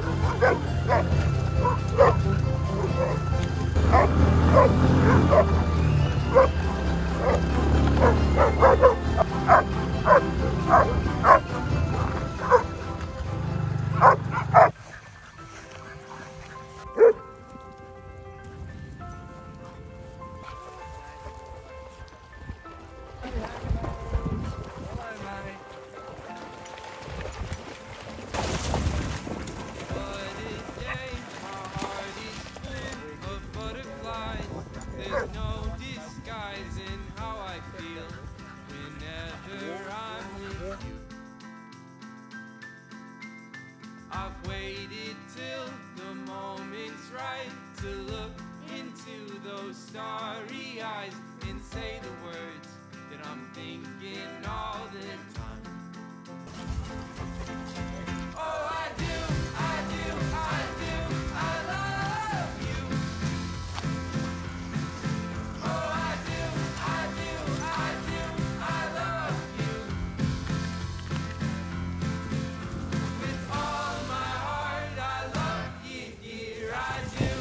I've waited till the moment's right to look into those starry eyes and say the words that I'm thinking all the time. Oh, I do, I do, I do, I love you. Oh, I do, I do, I do, I love you. With all my heart, I love you, dear, I do.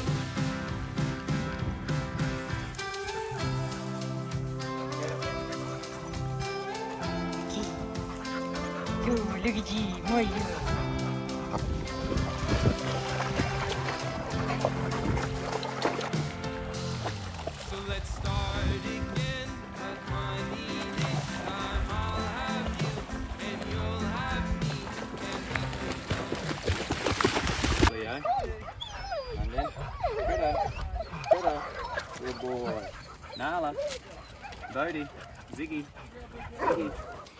Oh, look at you, Maya. So let's start again, but honey, this time I'll have you, and you'll have me, and Leo, London, Greta, Greta, good boy. Nala, Bodie, Ziggy, Ziggy.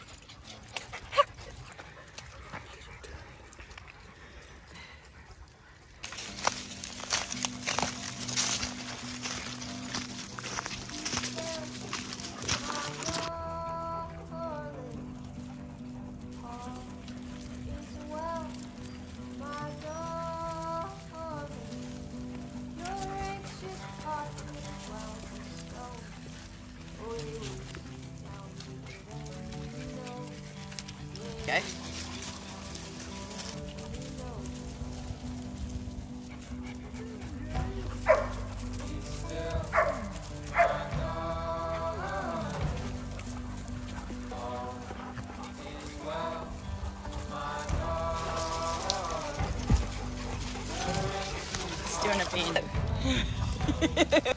Okay. He's doing a beat.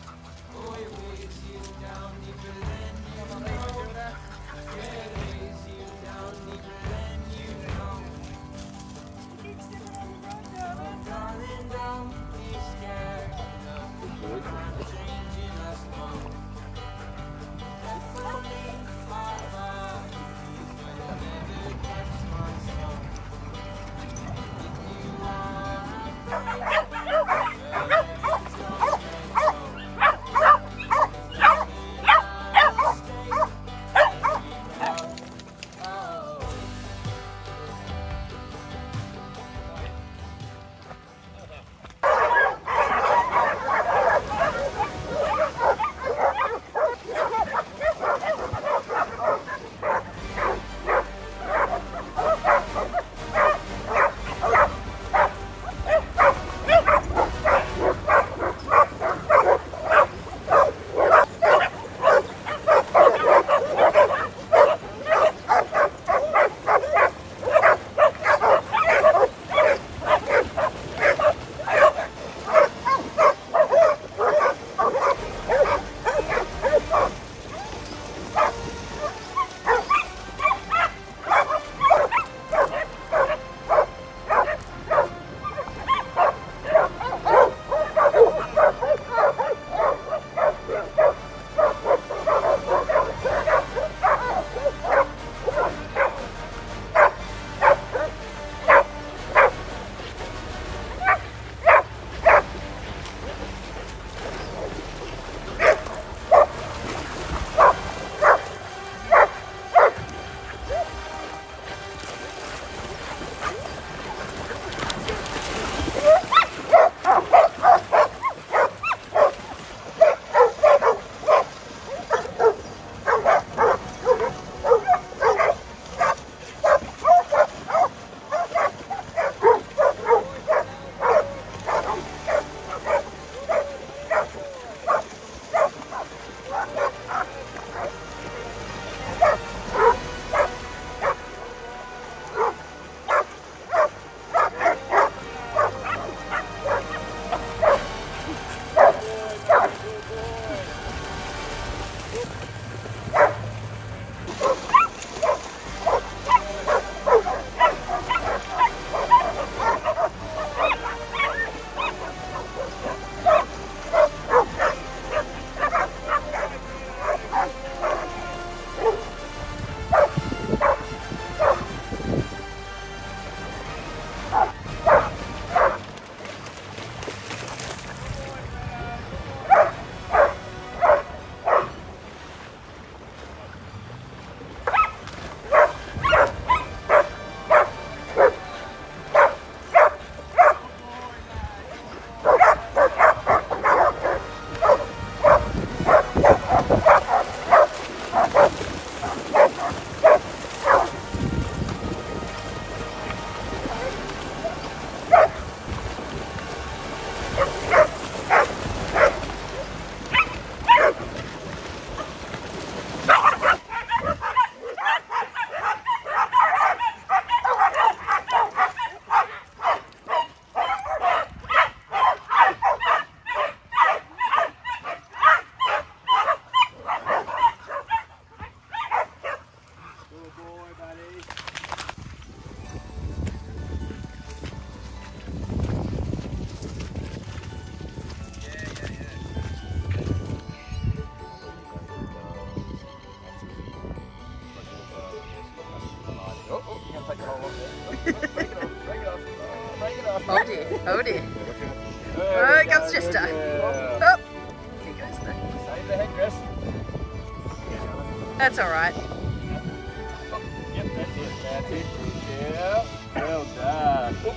Oh dear. There Oh, we it go, comes Chester. good girl. Oh, here goes the. Save the head, Chris. That's all right. Yep, that's it, that's it. Yeah, well done. Oops.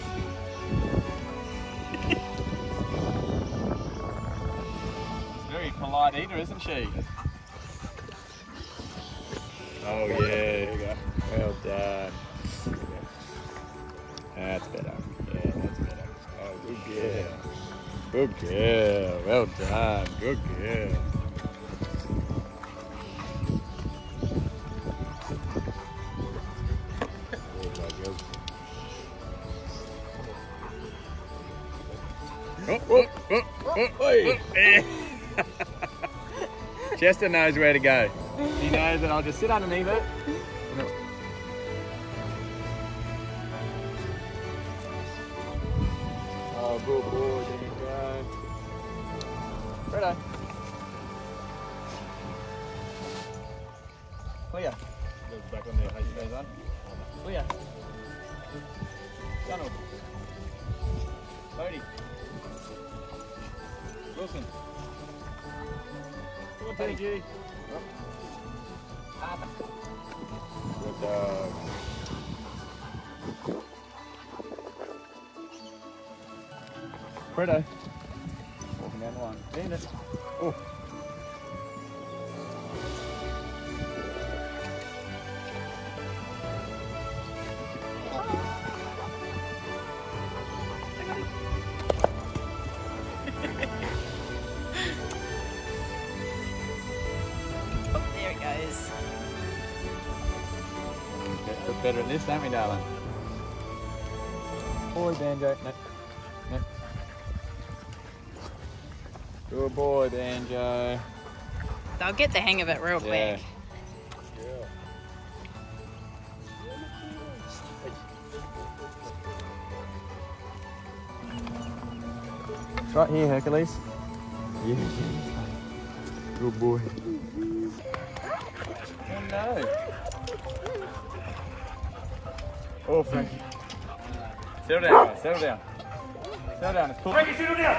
She's very polite eater, isn't she? Oh yeah, there you go. Well done. That's better. Yeah, that's better. Oh, good girl. Good girl. Well done. Good girl. Chester knows where to go. He knows that I'll just sit underneath it. Oh, good boy, there you go. Fredo. Clear. Goes back on there, hey, goes on. Clear. Donald. Bodie. Wilson. Good buddy. G. Good dog. Fredo. Walking down the line. Bandit. Oh. There it goes. Look better than this, don't we, darling? Boy, Banjo. No. No. Good boy, Banjo. They'll get the hang of it real quick. It's right here, Hercules. Yeah. Good boy. Oh no. Oh, Frankie. Settle down, guys. Settle down. Settle down. It's cool. Frankie, settle down.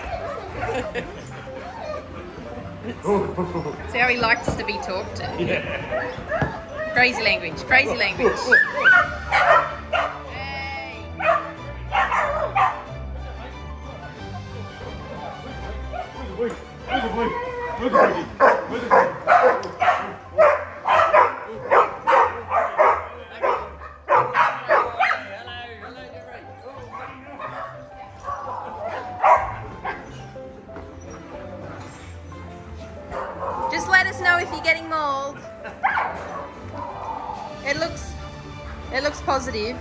See how he likes to be talked to? Yeah. Crazy language, crazy language. Hey. Just let us know if you're getting mauled. It looks positive.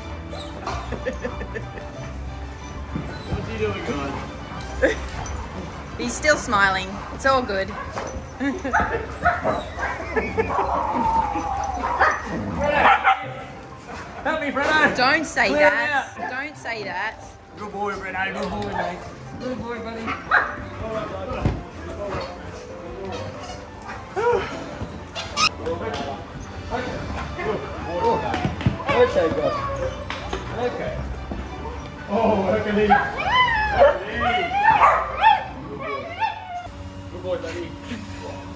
What's he doing, guys? He's still smiling. It's all good. Help me, Fredo! Don't say Clear that. him out. Don't say that. Good boy, Fredo. Good boy, mate. Good boy, buddy. Okay, guys. Okay. Oh, Hercules. Hercules. Good boy, buddy.